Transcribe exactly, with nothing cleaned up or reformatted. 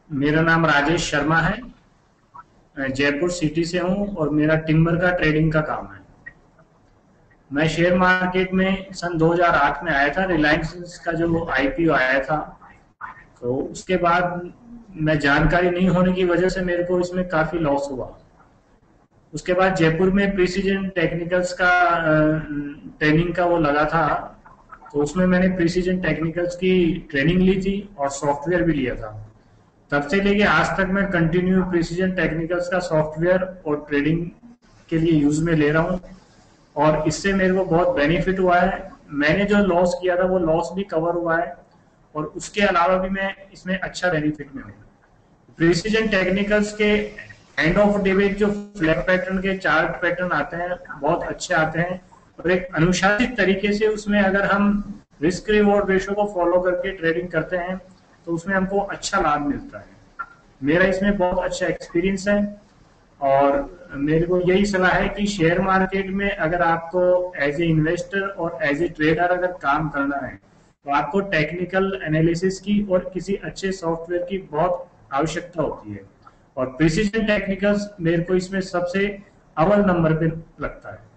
मेरा नाम राजेश शर्मा है। मैं जयपुर सिटी से हूँ और मेरा टिम्बर का ट्रेडिंग का काम है। मैं शेयर मार्केट में सन दो हज़ार आठ में आया था, रिलायंस का जो आईपीओ आया था। तो उसके बाद मैं जानकारी नहीं होने की वजह से मेरे को इसमें काफी लॉस हुआ। उसके बाद जयपुर में प्रिसीजन टेक्निकल्स का ट्रेनिंग का वो लगा था। तो उसमें मैंने प्रिसीजन टेक्निकल्स की ट्रेनिंग ली थी और सॉफ्टवेयर भी लिया था। तब से लेके आज तक मैं कंटिन्यू प्रिसीजन टेक्निकल्स का सॉफ्टवेयर और ट्रेडिंग के लिए यूज में ले रहा हूँ और इससे मेरे को बहुत बेनिफिट हुआ है। मैंने जो लॉस किया था वो लॉस भी कवर हुआ है और उसके अलावा भी मैं इसमें अच्छा बेनिफिट में हूँ। प्रिसीजन टेक्निकल्स के एंड ऑफ डे में जो फ्लैग पैटर्न के चार्ट पैटर्न आते हैं बहुत अच्छे आते हैं और एक अनुशासित तरीके से उसमें अगर हम रिस्क रिवॉर्ड रेशो को फॉलो करके ट्रेडिंग करते हैं तो उसमें हमको अच्छा लाभ मिलता है। मेरा इसमें बहुत अच्छा एक्सपीरियंस है और मेरे को यही सलाह है कि शेयर मार्केट में अगर आपको एज ए इन्वेस्टर और एज ए ट्रेडर अगर काम करना है तो आपको टेक्निकल एनालिसिस की और किसी अच्छे सॉफ्टवेयर की बहुत आवश्यकता होती है और प्रिसीजन टेक्निकल्स मेरे को इसमें सबसे अव्वल नंबर पे लगता है।